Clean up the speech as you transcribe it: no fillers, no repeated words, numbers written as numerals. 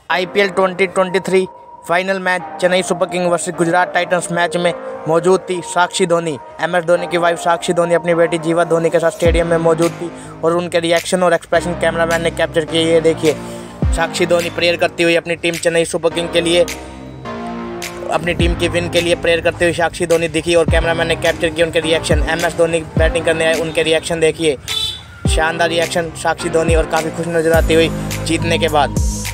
IPL 2023 final match Chennai Super King versus Gujarat Titans match में मौजूद थी साक्षी धोनी। एमएस धोनी की वाइफ साक्षी धोनी अपनी बेटी जीवा धोनी के साथ स्टेडियम में मौजूद थी और उनके रिएक्शन और एक्सप्रेशन कैमरामैन ने कैप्चर किए। ये देखिए साक्षी धोनी प्रेयर करती हुई अपनी टीम चेन्नई सुपर किंग के लिए, अपनी टीम की विन के लिए प्रेयर करते हुए साक्षी धोनी दिखी और कैमरामैन ने कैप्चर किए उनके रिएक्शन। एमएस धोनी बैटिंग करने आए, उनके रिएक्शन देखिए, शानदार रिएक्शन साक्षी धोनी और काफ़ी खुश नजर आती हुई जीतने के बाद।